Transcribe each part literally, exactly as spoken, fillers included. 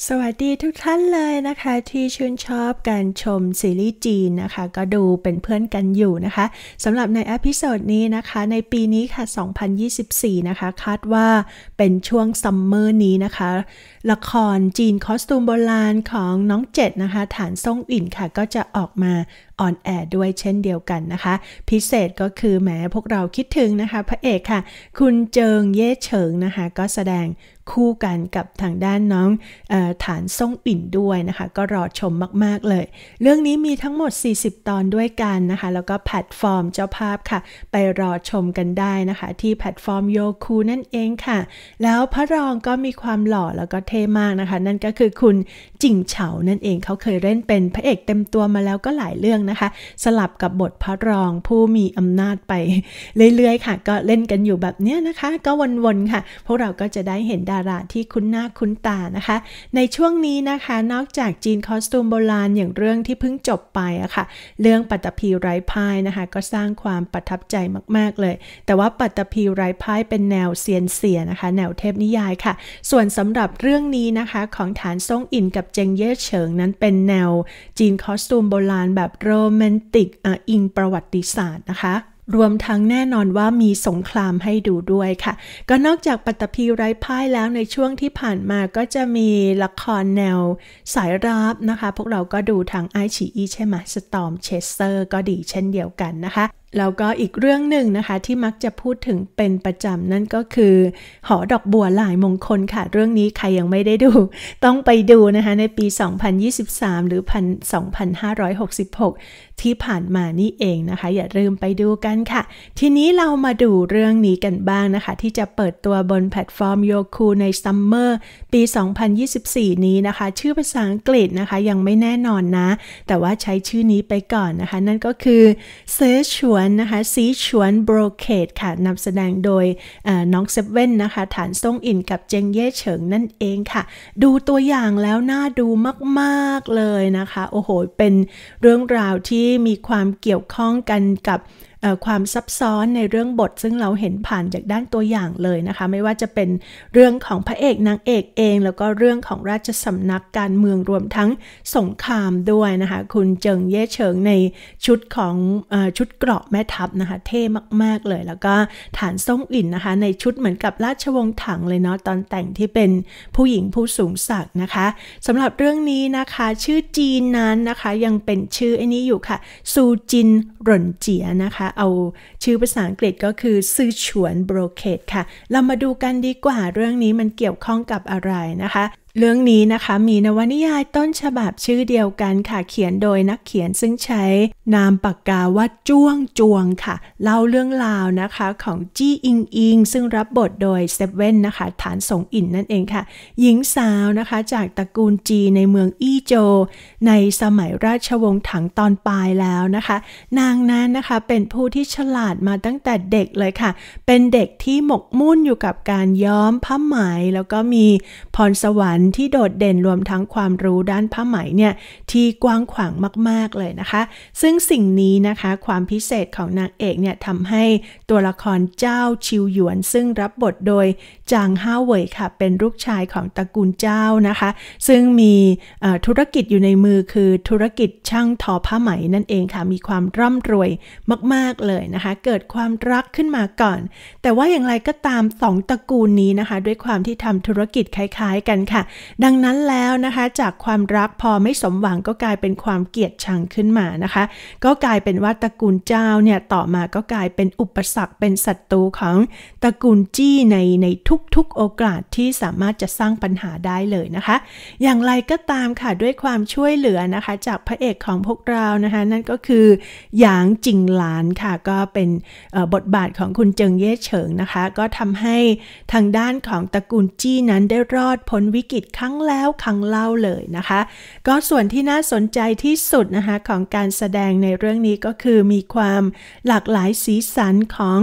สวัสดีทุกท่านเลยนะคะที่ชื่นชอบการชมซีรีส์จีนนะคะก็ดูเป็นเพื่อนกันอยู่นะคะสำหรับในเอพิโซดนี้นะคะในปีนี้ค่ะสองพันยี่สิบสี่นะคะคาดว่าเป็นช่วงซัมเมอร์นี้นะคะละครจีนคอสตูมโบราณของน้องเจ็ดนะคะฐานซ่งอินค่ะก็จะออกมาออนแอร์ด้วยเช่นเดียวกันนะคะพิเศษก็คือแหมพวกเราคิดถึงนะคะพระเอกค่ะคุณเจิงเย่เฉิงนะคะก็แสดงคู่กันกับทางด้านน้องเอ่อฐานซ่งปิ่นด้วยนะคะก็รอชมมากๆเลยเรื่องนี้มีทั้งหมดสี่สิบตอนด้วยกันนะคะแล้วก็แพลตฟอร์มเจ้าภาพค่ะไปรอชมกันได้นะคะที่แพลตฟอร์มโยคูนั่นเองค่ะแล้วพระรองก็มีความหล่อแล้วก็เท่มากนะคะนั่นก็คือคุณจิงเฉานั่นเองเขาเคยเล่นเป็นพระเอกเต็มตัวมาแล้วก็หลายเรื่องนะคะสลับกับบทพระรองผู้มีอำนาจไปเรื่อยๆค่ะก็เล่นกันอยู่แบบนี้นะคะก็วนๆค่ะพวกเราก็จะได้เห็นดาราที่คุ้นหน้าคุ้นตานะคะในช่วงนี้นะคะนอกจากจีนคอสตูมโบราณอย่างเรื่องที่เพิ่งจบไปอะค่ะเรื่องปัตตภีไร้พ่ายนะคะก็สร้างความประทับใจมากๆเลยแต่ว่าปัตตภีไร้พ่ายเป็นแนวเซียนเสียนะคะแนวเทพนิยายค่ะส่วนสำหรับเรื่องนี้นะคะของฐานซ่งอินกับเจิงเย่เฉิงนั้นเป็นแนวจีนคอสตูมโบราณแบบโรแมนติกอ่ะอิงประวัติศาสตร์นะคะรวมทั้งแน่นอนว่ามีสงครามให้ดูด้วยค่ะก็นอกจากปัตตภีไร้พ่ายแล้วในช่วงที่ผ่านมาก็จะมีละครแนวสายลับนะคะพวกเราก็ดูทางไอฉีอีใช่ไหมสตอร์มเชสเตอร์ก็ดีเช่นเดียวกันนะคะแล้วก็อีกเรื่องหนึ่งนะคะที่มักจะพูดถึงเป็นประจำนั่นก็คือหอดอกบัวหลายมงคลค่ะเรื่องนี้ใครยังไม่ได้ดูต้องไปดูนะคะในปีสองพันยี่สิบสามหรือสองพันห้าร้อยหกสิบหกที่ผ่านมานี่เองนะคะอย่าลืมไปดูกันค่ะทีนี้เรามาดูเรื่องนี้กันบ้างนะคะที่จะเปิดตัวบนแพลตฟอร์มโยคูในซัมเมอร์ปีสองพันยี่สิบสี่นี้นะคะชื่อภาษาอังกฤษนะคะยังไม่แน่นอนนะแต่ว่าใช้ชื่อนี้ไปก่อนนะคะนั่นก็คือเซชวนนะคะซีชวนโบรเคดค่ะนำแสดงโดยน้องเซเว่นนะคะฐานซ่งอินกับเจิงเย่เฉิงนั่นเองค่ะดูตัวอย่างแล้วน่าดูมากๆเลยนะคะโอ้โหเป็นเรื่องราวที่มีความเกี่ยวข้องกันกับความซับซ้อนในเรื่องบทซึ่งเราเห็นผ่านจากด้านตัวอย่างเลยนะคะไม่ว่าจะเป็นเรื่องของพระเอกนางเอกเองแล้วก็เรื่องของราชสำนักการเมืองรวมทั้งสงครามด้วยนะคะคุณเจิงเย่เฉิงในชุดของเอ่อชุดเกราะแม่ทัพนะคะเท่มากๆเลยแล้วก็ฐานซ่งอินนะคะในชุดเหมือนกับราชวงศ์ถังเลยเนาะตอนแต่งที่เป็นผู้หญิงผู้สูงศักดิ์นะคะสำหรับเรื่องนี้นะคะชื่อจีนนั้นนะคะยังเป็นชื่อไอ้นี้อยู่ค่ะซูจินหล่นเจียนะคะเอาชื่อภาษาอังกฤษก็คือซือฉวนโบรเคดค่ะเรามาดูกันดีกว่าเรื่องนี้มันเกี่ยวข้องกับอะไรนะคะเรื่องนี้นะคะมีนวนิยายต้นฉบับชื่อเดียวกันค่ะเขียนโดยนักเขียนซึ่งใช้นามปากกาว่าจ้วงจวงค่ะเล่าเรื่องราวนะคะของจี้อิงอิงซึ่งรับบทโดยเซเว่นนะคะฐานซ่งอินนั่นเองค่ะหญิงสาวนะคะจากตระกูลจีในเมืองอี้โจวในสมัยราชวงศ์ถังตอนปลายแล้วนะคะนางนั้นนะคะเป็นผู้ที่ฉลาดมาตั้งแต่เด็กเลยค่ะเป็นเด็กที่หมกมุ่นอยู่กับการย้อมผ้าไหมแล้วก็มีพรสวรรค์ที่โดดเด่นรวมทั้งความรู้ด้านผ้าไหมเนี่ยที่กว้างขวางมากๆเลยนะคะซึ่งสิ่งนี้นะคะความพิเศษของนางเอกเนี่ยทำให้ตัวละครเจ้าชิวหยวนซึ่งรับบทโดยจางห้าเหวยค่ะเป็นลูกชายของตระกูลเจ้านะคะซึ่งมีธุรกิจอยู่ในมือคือธุรกิจช่างทอผ้าไหมนั่นเองค่ะมีความร่ำรวยมากๆเลยนะคะเกิดความรักขึ้นมาก่อนแต่ว่าอย่างไรก็ตามสองตระกูลนี้นะคะด้วยความที่ทำธุรกิจคล้ายๆกันค่ะดังนั้นแล้วนะคะจากความรักพอไม่สมหวังก็กลายเป็นความเกลียดชังขึ้นมานะคะก็กลายเป็นว่าตระกูลเจ้าเนี่ยต่อมาก็กลายเป็นอุปสรรคเป็นศัตรูของตระกูลจี้ในในทุกๆโอกาสที่สามารถจะสร้างปัญหาได้เลยนะคะอย่างไรก็ตามค่ะด้วยความช่วยเหลือนะคะจากพระเอกของพวกเรานะคะนั่นก็คือหยางจิงหลานค่ะก็เป็นบทบาทของคุณเจิงเย่เฉิงนะคะก็ทำให้ทางด้านของตระกูลจี้นั้นได้รอดพ้นวิกฤตครั้งแล้วครั้งเล่าเลยนะคะก็ส่วนที่น่าสนใจที่สุดนะคะของการแสดงในเรื่องนี้ก็คือมีความหลากหลายสีสันของ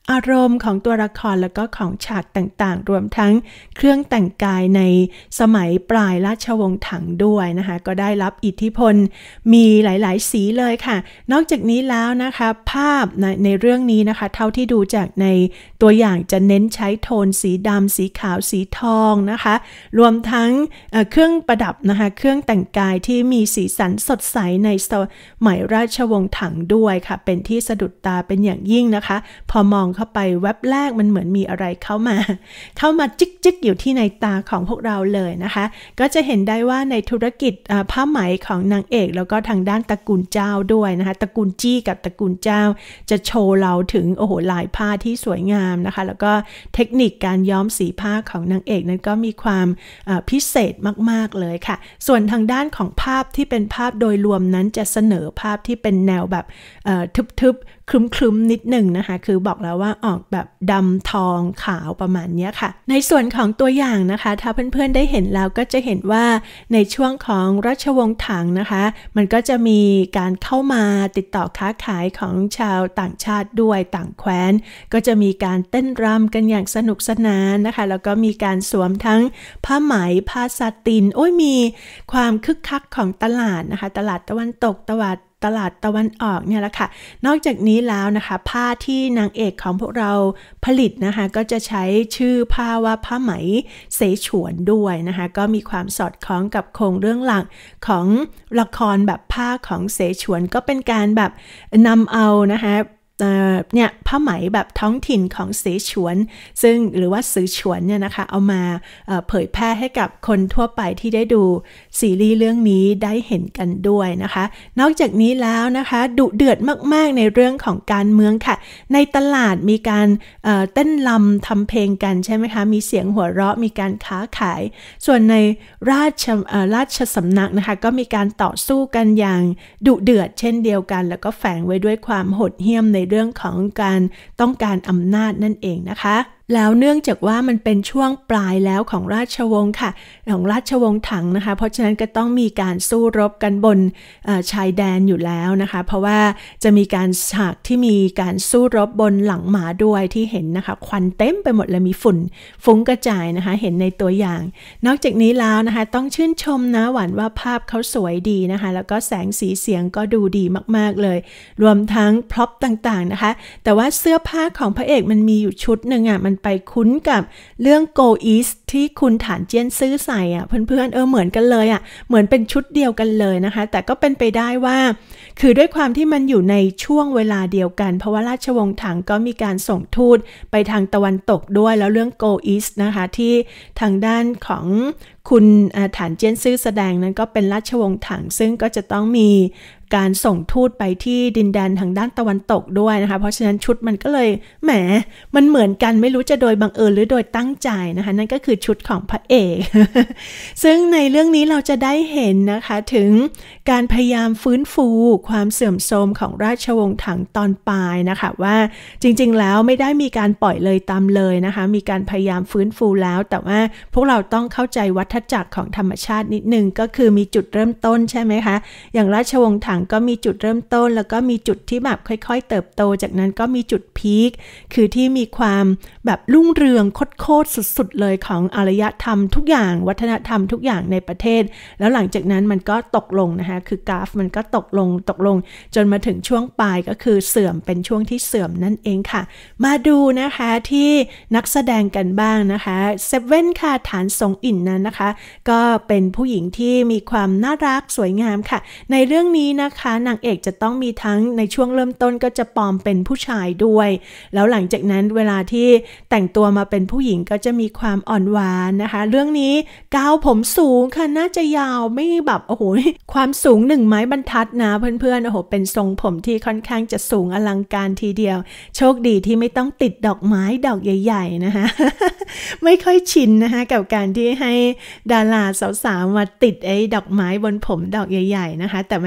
อารมณ์ของตัวละครแล้วก็ของฉากต่างๆรวมทั้งเครื่องแต่งกายในสมัยปลายราชวงศ์ถังด้วยนะคะก็ได้รับอิทธิพลมีหลายๆสีเลยค่ะนอกจากนี้แล้วนะคะภาพในในเรื่องนี้นะคะเท่าที่ดูจากในตัวอย่างจะเน้นใช้โทนสีดำสีขาวสีทองนะคะรวมทั้งเอ่อเครื่องประดับนะคะเครื่องแต่งกายที่มีสีสันสดใสในสมัยราชวงศ์ถังด้วยค่ะเป็นที่สะดุดตาเป็นอย่างยิ่งนะคะพอมองเข้าไปแวบแรกมันเหมือนมีอะไรเข้ามาเข้ามาจิกๆอยู่ที่ในตาของพวกเราเลยนะคะก็จะเห็นได้ว่าในธุรกิจผ้าไหมของนางเอกแล้วก็ทางด้านตระกูลเจ้าด้วยนะคะตระกูลจี้กับตระกูลเจ้าจะโชว์เราถึงโอ้โหลายผ้าที่สวยงามนะคะแล้วก็เทคนิคการย้อมสีผ้าของนางเอกนั้นก็มีความพิเศษมากๆเลยค่ะส่วนทางด้านของภาพที่เป็นภาพโดยรวมนั้นจะเสนอภาพที่เป็นแนวแบบทึบๆครึ้มๆนิดหนึ่งนะคะคือบอกแล้วว่าออกแบบดำทองขาวประมาณนี้ค่ะในส่วนของตัวอย่างนะคะถ้าเพื่อนๆได้เห็นแล้วก็จะเห็นว่าในช่วงของราชวงศ์ถังนะคะมันก็จะมีการเข้ามาติดต่อค้าขายของชาวต่างชาติด้วยต่างแคว้นก็จะมีการเต้นรำกันอย่างสนุกสนานนะคะแล้วก็มีการสวมทั้งผ้าไหมผ้าซาตินโอ้ยมีความคึกคักของตลาดนะคะตลาดตะวันตกตะวันตลาดตะวันออกเนี่ยแหละค่ะนอกจากนี้แล้วนะคะผ้าที่นางเอกของพวกเราผลิตนะคะก็จะใช้ชื่อผ้าว่าผ้าไหมเสฉวนด้วยนะคะก็มีความสอดคล้องกับโครงเรื่องหลักของละครแบบผ้าของเสฉวนก็เป็นการแบบนำเอานะคะเนี่ยผ้าไหมแบบท้องถิ่นของเสฉวนซึ่งหรือว่าซือฉวนเนี่ยนะคะเอามาเอ่อเผยแพร่ให้กับคนทั่วไปที่ได้ดูซีรีส์เรื่องนี้ได้เห็นกันด้วยนะคะนอกจากนี้แล้วนะคะดุเดือดมากๆในเรื่องของการเมืองค่ะในตลาดมีการเอ่อเต้นรำทำเพลงกันใช่ไหมคะมีเสียงหัวเราะมีการค้าขายส่วนในราชเอ่อราชสำนักนะคะก็มีการต่อสู้กันอย่างดุเดือดเช่นเดียวกันแล้วก็แฝงไว้ด้วยความโหดเหี้ยมในเรื่องของการต้องการอำนาจนั่นเองนะคะแล้วเนื่องจากว่ามันเป็นช่วงปลายแล้วของราชวงศ์ค่ะของราชวงศ์ถังนะคะเพราะฉะนั้นก็ต้องมีการสู้รบกันบนชายแดนอยู่แล้วนะคะเพราะว่าจะมีการฉากที่มีการสู้รบบนหลังหมาด้วยที่เห็นนะคะควันเต็มไปหมดเลยมีฝุ่นฟุ้งกระจายนะคะเห็นในตัวอย่างนอกจากนี้แล้วนะคะต้องชื่นชมนะหวานว่าภาพเขาสวยดีนะคะแล้วก็แสงสีเสียงก็ดูดีมากๆเลยรวมทั้งพร็อพต่างๆนะคะแต่ว่าเสื้อผ้าของพระเอกมันมีอยู่ชุดหนึ่งอ่ะมันไปคุ้นกับเรื่อง Go East ที่คุณฐานเจียนซื่อใส่อ่ะเพื่อนๆเออเหมือนกันเลยอ่ะเหมือนเป็นชุดเดียวกันเลยนะคะแต่ก็เป็นไปได้ว่าคือด้วยความที่มันอยู่ในช่วงเวลาเดียวกันเพราะว่าราชวงศ์ถังก็มีการส่งทูตไปทางตะวันตกด้วยแล้วเรื่อง Go East นะคะที่ทางด้านของคุณฐานเจียนซื่อแสดงนั้นก็เป็นราชวงศ์ถังซึ่งก็จะต้องมีการส่งทูตไปที่ดินแดนทางด้านตะวันตกด้วยนะคะเพราะฉะนั้นชุดมันก็เลยแหมมันเหมือนกันไม่รู้จะโดยบังเอิญหรือโดยตั้งใจนะคะนั่นก็คือชุดของพระเอก ซึ่งในเรื่องนี้เราจะได้เห็นนะคะถึงการพยายามฟื้นฟูความเสื่อมโทรมของราชวงศ์ถังตอนปลายนะคะว่าจริงๆแล้วไม่ได้มีการปล่อยเลยตามเลยนะคะมีการพยายามฟื้นฟูแล้วแต่ว่าพวกเราต้องเข้าใจวัฏจักรของธรรมชาตินิดนึงก็คือมีจุดเริ่มต้นใช่ไหมคะอย่างราชวงศ์ถังก็มีจุดเริ่มต้นแล้วก็มีจุดที่แบบค่อยๆเติบโตจากนั้นก็มีจุดพีคคือที่มีความแบบรุ่งเรืองโคตรสุดๆเลยของอารยธรรมทุกอย่างวัฒนธรรมทุกอย่างในประเทศแล้วหลังจากนั้นมันก็ตกลงนะคะคือกราฟมันก็ตกลงตกลงจนมาถึงช่วงปลายก็คือเสื่อมเป็นช่วงที่เสื่อมนั่นเองค่ะมาดูนะคะที่นักแสดงกันบ้างนะคะเซเว่นค่ะฐานสงอินนั้นนะคะก็เป็นผู้หญิงที่มีความน่ารักสวยงามค่ะในเรื่องนี้นะคะนางเอกจะต้องมีทั้งในช่วงเริ่มต้นก็จะปลอมเป็นผู้ชายด้วยแล้วหลังจากนั้นเวลาที่แต่งตัวมาเป็นผู้หญิงก็จะมีความอ่อนหวานนะคะเรื่องนี้ก้าวผมสูงค่ะน่าจะยาวไม่แบบโอ้โหความสูงหนึ่งไม้บรรทัดนะเพื่อนๆโอ้โหเป็นทรงผมที่ค่อนข้างจะสูงอลังการทีเดียวโชคดีที่ไม่ต้องติดดอกไม้ดอกใหญ่ๆนะคะ ไม่ค่อยชินนะคะกับการที่ให้ดาราสาวๆมาติดไอ้ดอกไม้บนผมดอกใหญ่ๆนะคะแต่ไม่เป็นไร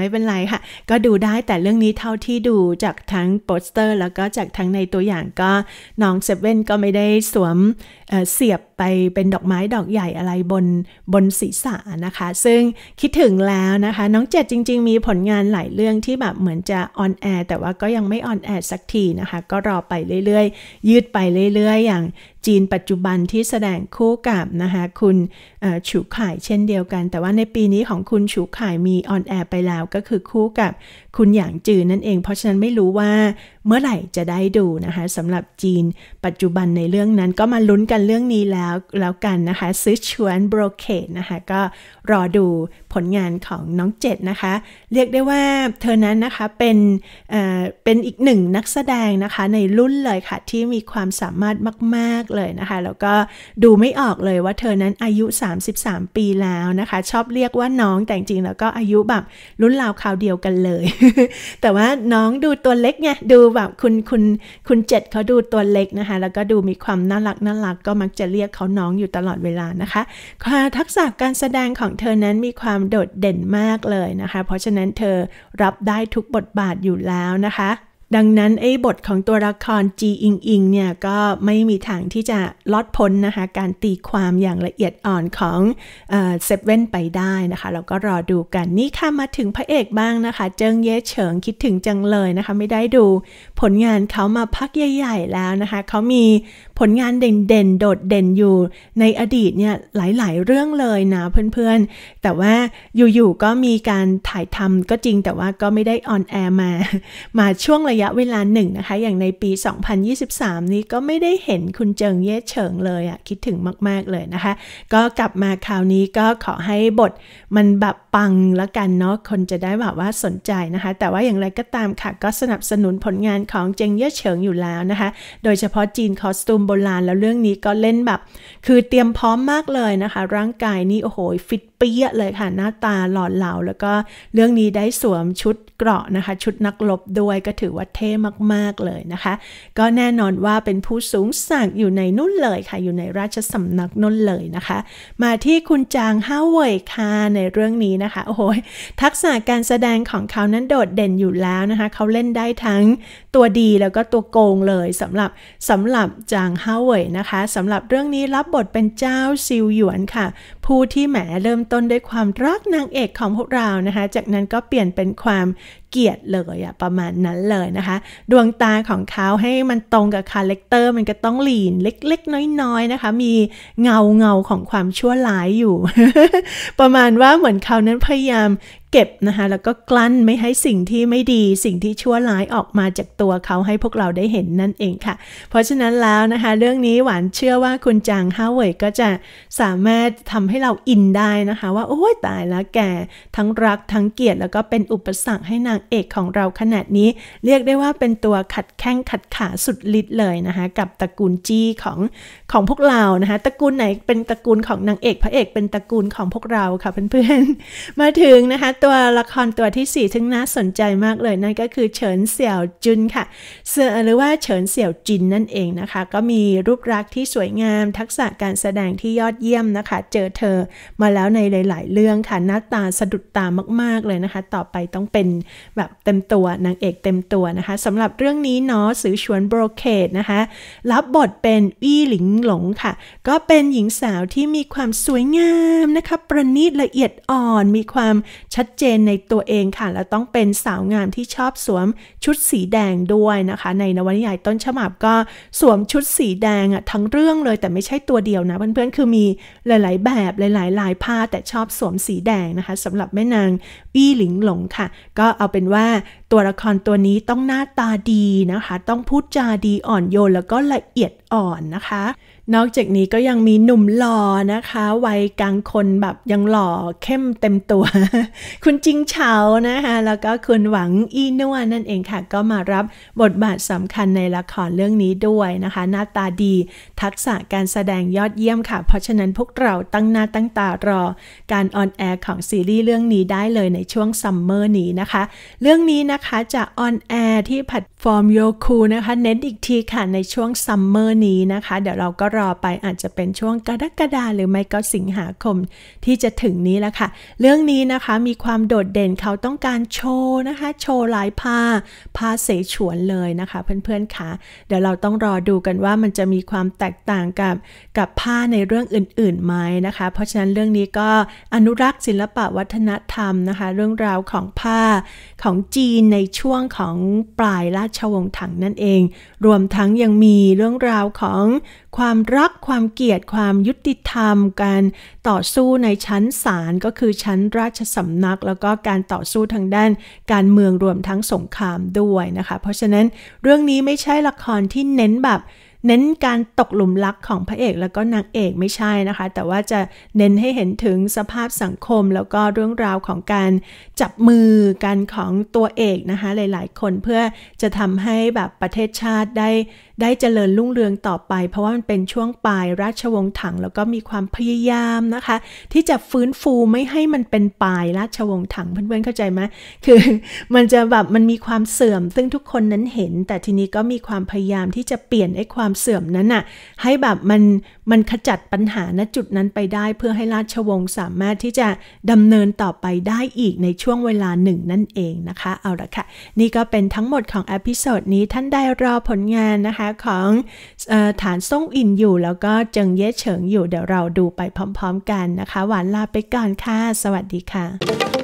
ค่ะก็ดูได้แต่เรื่องนี้เท่าที่ดูจากทั้งโปสเตอร์แล้วก็จากทั้งในตัวอย่างก็น้องเซเว่นก็ไม่ได้สวม เอ่อ เสียบไปเป็นดอกไม้ดอกใหญ่อะไรบนบนศีรษะนะคะซึ่งคิดถึงแล้วนะคะน้องเจ็ดจริงๆมีผลงานหลายเรื่องที่แบบเหมือนจะออนแอร์แต่ว่าก็ยังไม่ออนแอร์สักทีนะคะก็รอไปเรื่อยๆยืดไปเรื่อยๆอย่างจีนปัจจุบันที่แสดงคู่กับนะคะคุณฉูข่ายเช่นเดียวกันแต่ว่าในปีนี้ของคุณฉูข่ายมีออนแอร์ไปแล้วก็คือคู่กับคุณหยางจือนั่นเองเพราะฉะนั้นไม่รู้ว่าเมื่อไหร่จะได้ดูนะคะสำหรับจีนปัจจุบันในเรื่องนั้นก็มาลุ้นกันเรื่องนี้แล้วแล้วกันนะคะซิชวนโบรเคดนะคะก็รอดูผลงานของน้องเจ็ดนะคะเรียกได้ว่าเธอนั้นนะคะเป็นเอ่อเป็นอีกหนึ่งนักแสดงนะคะในรุ่นเลยค่ะที่มีความสามารถมากๆเลยนะคะแล้วก็ดูไม่ออกเลยว่าเธอนั้นอายุสามสิบสามปีแล้วนะคะชอบเรียกว่าน้องแต่จริงๆแล้วก็อายุแบบรุ่นราวคราวเดียวกันเลย แต่ว่าน้องดูตัวเล็กไงดูแบบคุณคุณคุณเจ็ดเขาดูตัวเล็กนะคะแล้วก็ดูมีความน่ารักน่ารักก็มักจะเรียกเขาน้องอยู่ตลอดเวลานะคะทักษะการแสดงของเธอนั้นมีความโดดเด่นมากเลยนะคะเพราะฉะนั้นเธอรับได้ทุกบทบาทอยู่แล้วนะคะดังนั้นไอ้บทของตัวละครจีอิงอิงเนี่ยก็ไม่มีทางที่จะลดพ้นนะคะการตีความอย่างละเอียดอ่อนของเอ่อเซเว่นไปได้นะคะเราก็รอดูกันนี่ค่ะมาถึงพระเอกบ้างนะคะเจิงเย่เฉิงคิดถึงจังเลยนะคะไม่ได้ดูผลงานเขามาพักใหญ่ๆแล้วนะคะเขามีผลงานเด่นๆโดดเด่นอยู่ในอดีตเนี่ยหลายๆเรื่องเลยนะเพื่อนๆแต่ว่าอยู่ๆก็มีการถ่ายทำก็จริงแต่ว่าก็ไม่ได้ออนแอร์มามาช่วงระยะเวลาหนึ่งนะคะอย่างในปีสองพันยี่สิบสามนี้ก็ไม่ได้เห็นคุณเจิงเย่เฉิงเลยอ่ะคิดถึงมากๆเลยนะคะก็กลับมาคราวนี้ก็ขอให้บทมันแบบปังแล้วกันเนาะคนจะได้แบบว่าสนใจนะคะแต่ว่าอย่างไรก็ตามค่ะก็สนับสนุนผลงานของเจิงเย่เฉิงอยู่แล้วนะคะโดยเฉพาะจีนคอสตูมโบราณแล้วเรื่องนี้ก็เล่นแบบคือเตรียมพร้อมมากเลยนะคะร่างกายนี่โอ้โหฟิตเปี้ยเลยค่ะหน้าตาหล่อเหลาแล้วก็เรื่องนี้ได้สวมชุดเกราะนะคะชุดนักรบด้วยก็ถือว่าเท่มากๆเลยนะคะก็แน่นอนว่าเป็นผู้สูงศักดิ์อยู่ในนู่นเลยค่ะอยู่ในราชสำนักนู่นเลยนะคะมาที่คุณจางฮ่าเว่ยค่ะในเรื่องนี้นะคะโอ้โหทักษะการแสดงของเขานั้นโดดเด่นอยู่แล้วนะคะเขาเล่นได้ทั้งตัวดีแล้วก็ตัวโกงเลยสำหรับสำหรับจางฮ่าเว่ยนะคะสำหรับเรื่องนี้รับบทเป็นเจ้าซิวหยวนค่ะผู้ที่แหมเริ่มต้นด้วยความรักนางเอกของพวกเรานะคะจากนั้นก็เปลี่ยนเป็นความเกลียดเลยอะประมาณนั้นเลยนะคะดวงตาของเขาให้มันตรงกับคาแรคเตอร์มันก็ต้องหลีนเล็กๆน้อยๆนะคะมีเงาเงาของความชั่วร้ายอยู่ ประมาณว่าเหมือนเขานั้นพยายามเก็บนะคะแล้วก็กลั้นไม่ให้สิ่งที่ไม่ดีสิ่งที่ชั่วร้ายออกมาจากตัวเขาให้พวกเราได้เห็นนั่นเองค่ะเพราะฉะนั้นแล้วนะคะเรื่องนี้หวานเชื่อว่าคุณจางฮ่าเว่ยก็จะสามารถทำให้เราอินได้นะคะว่าโอ้ยตายแล้วแกทั้งรักทั้งเกลียดแล้วก็เป็นอุปสรรคให้นางเอกของเราขนาดนี้เรียกได้ว่าเป็นตัวขัดแข้งขัดขาสุดฤทธิ์เลยนะคะกับตระกูลจี้ของของพวกเรานะคะตระกูลไหนเป็นตระกูลของนางเอกพระเอกเป็นตระกูลของพวกเราค่ะเพื่อนๆมาถึงนะคะตัวละครตัวที่สี่ซึ่งน่าสนใจมากเลยนั่นก็คือเฉินเสี่ยวจุนค่ะหรือว่าเฉินเสี่ยวจินนั่นเองนะคะก็มีรูปลักษณ์ที่สวยงามทักษะการแสดงที่ยอดเยี่ยมนะคะเจอเธอมาแล้วในหลายๆเรื่องค่ะหน้าตาสะดุดตามากๆเลยนะคะต่อไปต้องเป็นแบบเต็มตัวนางเอกเต็มตัวนะคะสำหรับเรื่องนี้เนาะสือชวนโบรเคดนะคะรับบทเป็นอี้หลิงหลงค่ะก็เป็นหญิงสาวที่มีความสวยงามนะคะประณีตละเอียดอ่อนมีความชัดเจนในตัวเองค่ะแล้วต้องเป็นสาวงามที่ชอบสวมชุดสีแดงด้วยนะคะในนวนิยายต้นฉบับก็สวมชุดสีแดงอะทั้งเรื่องเลยแต่ไม่ใช่ตัวเดียวนะเพื่อนๆคือมีหลายๆแบบหลายๆลายผ้าแต่ชอบสวมสีแดงนะคะสำหรับแม่นางอี้หลิงหลงค่ะก็เอาเป็นว่าตัวละครตัวนี้ต้องหน้าตาดีนะคะต้องพูดจาดีอ่อนโยนแล้วก็ละเอียดอ่อนนะคะนอกจากนี้ก็ยังมีหนุ่มหล่อนะคะวัยกลางคนแบบยังหล่อเข้มเต็มตัว คุณจิงเฉานะคะแล้วก็คุณหวังอี้นัวนั่นเองค่ะก็มารับบทบาทสำคัญในละครเรื่องนี้ด้วยนะคะหน้าตาดีทักษะการแสดงยอดเยี่ยมค่ะเพราะฉะนั้นพวกเราตั้งหน้าตั้งตารอการออนแอร์ของซีรีส์เรื่องนี้ได้เลยในช่วงซัมเมอร์นี้นะคะเรื่องนี้นะคะจะออนแอร์ที่แพลตฟอร์มโยคูนะคะเน้นอีกทีค่ะในช่วงซัมเมอร์นี้นะคะเดี๋ยวเราก็รอไปอาจจะเป็นช่วงกรกฎาคมหรือไม่ก็สิงหาคมที่จะถึงนี้แล้วค่ะเรื่องนี้นะคะมีความโดดเด่นเขาต้องการโชว์นะคะโชว์ลายผ้าผ้าเสฉวนเลยนะคะเพื่อนๆค่ะเดี๋ยวเราต้องรอดูกันว่ามันจะมีความแตกต่างกับกับผ้าในเรื่องอื่นๆไหมนะคะเพราะฉะนั้นเรื่องนี้ก็อนุรักษ์ศิลปะวัฒนธรรมนะคะเรื่องราวของผ้าของจีนในช่วงของปลายราชวงศ์ถังนั่นเองรวมทั้งยังมีเรื่องราวของความรักความเกลียดความยุติธรรมการต่อสู้ในชั้นศาลก็คือชั้นราชสำนักแล้วก็การต่อสู้ทางด้านการเมืองรวมทั้งสงครามด้วยนะคะเพราะฉะนั้นเรื่องนี้ไม่ใช่ละครที่เน้นแบบเน้นการตกหลุมรักของพระเอกแล้วก็นางเอกไม่ใช่นะคะแต่ว่าจะเน้นให้เห็นถึงสภาพสังคมแล้วก็เรื่องราวของการจับมือกันของตัวเอกนะคะหลายๆคนเพื่อจะทำให้แบบประเทศชาติได้ได้เจริญรุ่งเรืองต่อไปเพราะว่ามันเป็นช่วงปลายราชวงศ์ถังแล้วก็มีความพยายามนะคะที่จะฟื้นฟูไม่ให้มันเป็นปลายราชวงศ์ถังเพื่อนๆเข้าใจไหมคือมันจะแบบมันมีความเสื่อมซึ่งทุกคนนั้นเห็นแต่ทีนี้ก็มีความพยายามที่จะเปลี่ยนไอ้ความเสื่อมนั้นน่ะให้แบบมันมันขจัดปัญหาณจุดนั้นไปได้เพื่อให้ราชวงศ์สามารถที่จะดำเนินต่อไปได้อีกในช่วงเวลาหนึ่งนั่นเองนะคะเอาละค่ะนี่ก็เป็นทั้งหมดของเอพิโซดนี้ท่านได้รอผลงานนะคะของเอ่อฐานซ่งอินอยู่แล้วก็เจิงเย่เฉิงอยู่เดี๋ยวเราดูไปพร้อมๆกันนะคะหวานลาไปก่อนค่ะสวัสดีค่ะ